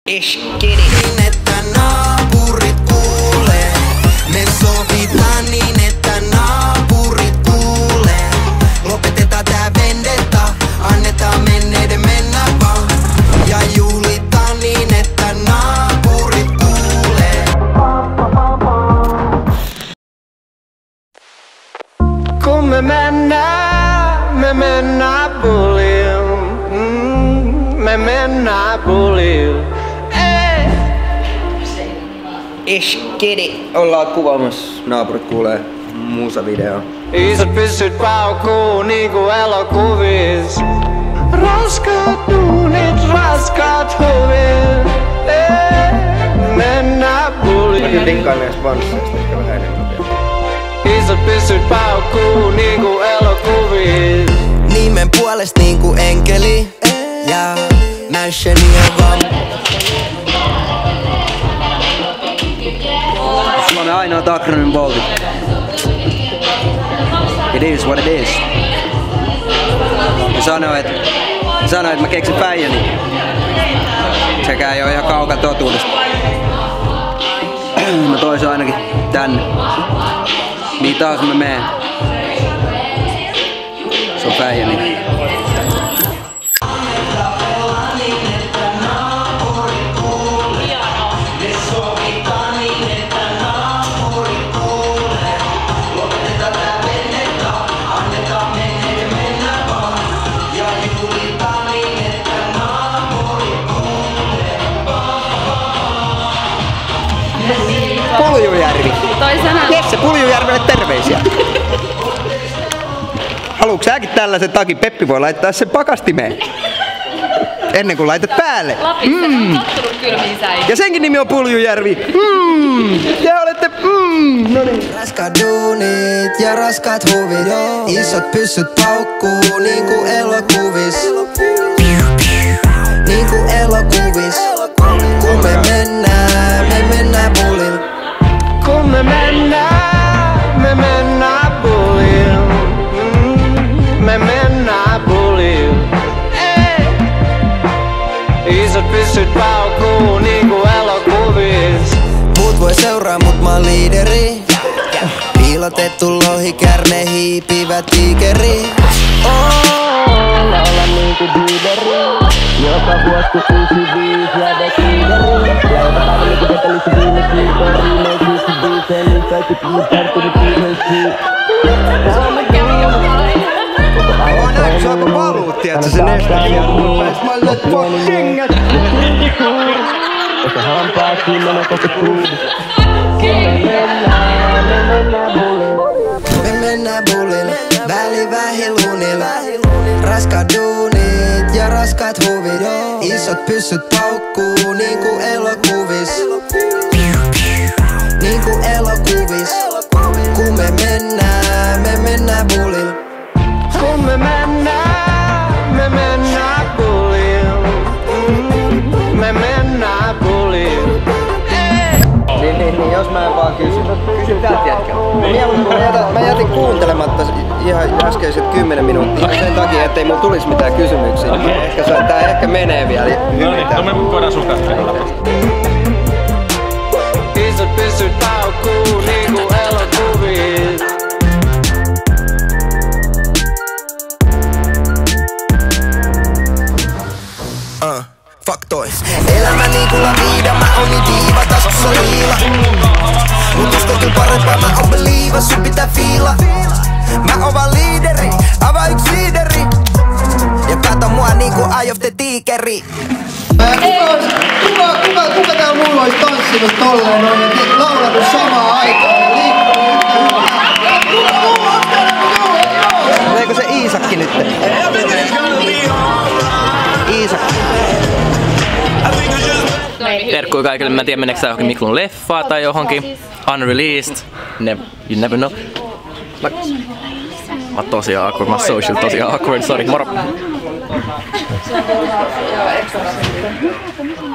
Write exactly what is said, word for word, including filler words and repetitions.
Niin että naapurit kuulee. Me sovitaan niin että naapurit kuulee. Lopetetaan tää vendetta, annetaan menneiden mennä vaan. Ja juhlitaan niin että naapurit kuulee. Kun me mennään, me mennään puliin. Mm, me mennään puliin. Iskidi. Ollaan kuvaamassa Naapurit kuulee musavideo. Isot pyssyt paukkuu niinku elokuvis. Raskaat duunit, raskaat huvit. Mennään puliin. Mäkin tinkkaan näistä vansseista ehkä vähän enemmän vielä. Isot pyssyt paukkuu niinku elokuvis. Nimen puolesta niinku enkeli. Ja mäsheni on vaan. Suomen ainoat akronym boltit. It is what it is. Mä sanoin, että mä, sanoin, että mä keksin Päijäni. Sekä ei oo ihan kaukana totuudesta. Mä toisin ainakin tänne. Mihin taas mä meen. Se on Päijäni. Puljujärvi. Jesse Puljujärvelle terveisiä. Haluatko säkin tällaisen takin? Peppi voi laittaa sen pakastimeen. Ennen kuin laitat päälle. Lapissa mm. on tottunut kylmiin säihin. Ja senkin nimi on Puljujärvi. Mm. Te olette mm. No niin. Raskaat duunit ja raskaat huvit. Isot pyssyt paukkuu niinku elokuvis. Niinku elokuvis. Kun me mennään, me mennään pulil. Kun me mennään, me mennään pulil. Mm, me mennään pulil. Ei. Isot pyssyt paukkuu niinku elokuvis. Muut voi seuraa, mut mä oon liideri. Piilotettu lohikärme, hiipivä tiikeri. Oh, laula niinku biiberi. Joka vuosi kun uusi viisi ja dekiideri. Ja joka päivä niinku vetelisi viime kiitori. Me kiisi viiseen, niin kaikki puhut tarttunut viimeisiin. Oon näin, se onko paluut, tiiätsä sen estäkin ja mun pääs mä löt fuck kengät. Ja se hampaat siinä menee koko kuudus. Me mennään, me mennään bulille. Me mennään bulille, väli vähilunille. Raskaat duunit ja raskaat huvit. Isot pyssyt paukkuu niinku elokuvis. Niinku elokuvis. Kun me mennään, me mennään bulil. Kun me mennään, me mennään bulil. Mm, me mennään bulil. Niin, niin, niin, jos mä en vaan kysy, kysyn tältä jätkältä. Mieluummin mä jätin, mä jätin kuuntelematta ihan äskeiset kymmenen minuuttia sen takia, ettei mulla tulisi mitään kysymyksiä. Ehkä se, tää ehkä menee vielä hyvin. No niin, no me voidaan sukastella. Isot pyssyt paukkuu niinku elokuvis. Uh, fuck toi. Elämä niinku la vida, mä oon niin diiva, taskussa liila. Mut uskon kyllä parempaa, mä oon believer, sun pitää fiila. Mä oon vaan liideri, avaa yks liideri. Ja kato mua niinku Eye of the Tigeri. Kuka, kuka, kuka, kuka täällä mulla ois tanssinut tolleen noin ja laulanut samaan aikaan ja liikkunut yhtä hyvää? Kuka mulla on täällä mulla? Oliko se Iisakki nyt? Iisakki. Terkkui kaikille, mä en tiedä meneekö tää johonkin Miklun leffaa tai johonkin. Unreleased. Ne, you never know. Mä, mä oon tosi awkward, mä oon social tosi awkward, sorry, moro.